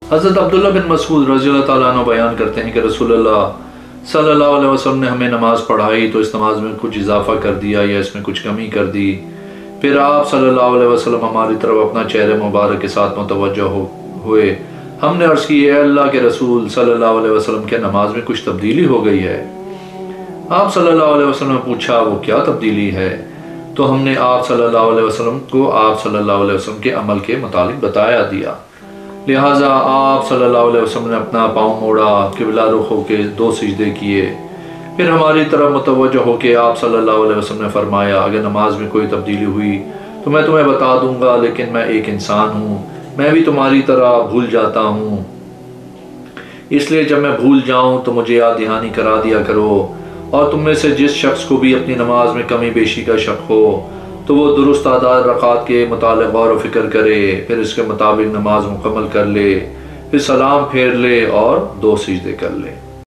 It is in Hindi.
हज़रत अब्दुल्ला बिन मसूद रज़ी अल्लाह ताला अन्हु बयान करते हैं कि रसूलुल्लाह सल्लल्लाहु अलैहि वसल्लम ने हमें नमाज़ पढ़ाई तो इस नमाज में कुछ इजाफा कर दिया या इसमें कुछ कमी कर दी। फिर आप सल्लल्लाहु अलैहि वसल्लम हमारी तरफ अपना चेहरे मुबारक के साथ मुतवज्जो हुए। हमने अर्ज़ की, अल्लाह के रसूल सल्लल्लाहु अलैहि वसल्लम के नमाज में कुछ तब्दीली हो गई है। आप सल्लल्लाहु अलैहि वसल्लम ने पूछा, वो क्या तब्दीली है? तो हमने आप सल्लल्लाहु अलैहि वसल्लम को आप सल्लल्लाहु अलैहि वसल्लम के अमल के मुतालिक बताया दिया। लिहाजा आप सल्लल्लाहु अलैहि वसल्लम ने अपना पाँव मोड़ा, किबला रुख होके 2 सिजदे किए। फिर हमारी तरफ मुतवज्जो होके आप सल्लल्लाहु अलैहि वसल्लम ने फरमाया, अगर नमाज में कोई तब्दीली हुई तो मैं तुम्हें बता दूंगा, लेकिन मैं एक इंसान हूँ, मैं भी तुम्हारी तरह भूल जाता हूँ, इसलिए जब मैं भूल जाऊँ तो मुझे याद दहानी करा दिया करो। और तुम में से जिस शख्स को भी अपनी नमाज में कमी बेशी का शक हो तो वो दुरुस्त आदाद रकात के मुतालिक गौर व फिक्र करे, फिर इसके मुताबिक नमाज मुकम्मल कर ले, फिर सलाम फेर ले और 2 सिजदे कर ले।